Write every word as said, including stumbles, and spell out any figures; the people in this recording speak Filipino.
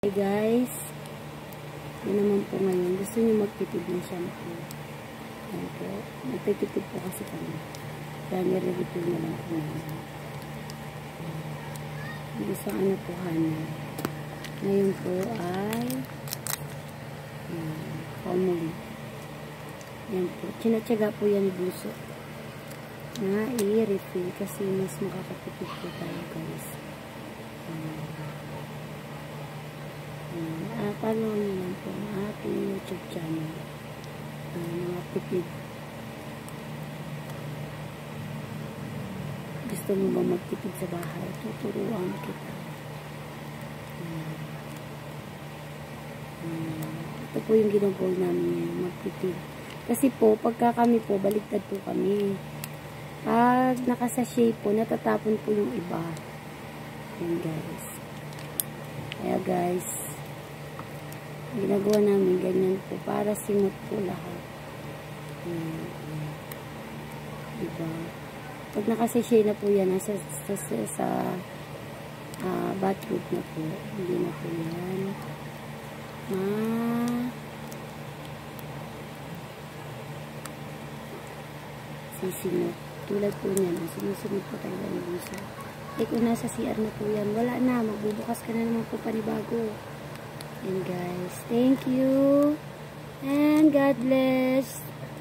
Hey guys, yun naman po ngayon. Gusto nyo magtipid ng shampoo. Yan po. Magtitipid po kasi kami. Kaya nire-refill na lang po namin. Gusto ano po hana. Ngayon po ay um, Palmolive. Yan po. Tsinatsaga po yan buso. Na i-refill kasi mas makakatipid po tayo guys. Um, Uh, follow nyo lang po ang ating YouTube channel. Uh, mga tipid. Gusto mo ba magtipid sa bahay? Tuturuan kita. Uh, uh, ito po yung ginagawa namin ngayon, magtipid. Kasi po, pagka kami po, baliktad po kami. Pag nakasashay po, natatapon po yung iba. Yan guys. Kaya guys, ginagawa namin ganyan po para simot po lahat. Hmm. Diba? Pag nakasashay na po yan, nasa sa, sa, sa uh, bathroom na po, hindi na po yan ma sisimot. Tulad po niyan, sumusunod po talaga ng buso. Eh kung nasa C R na po yan, wala na, magbubukas ka na naman po panibago. And guys, thank you and God bless.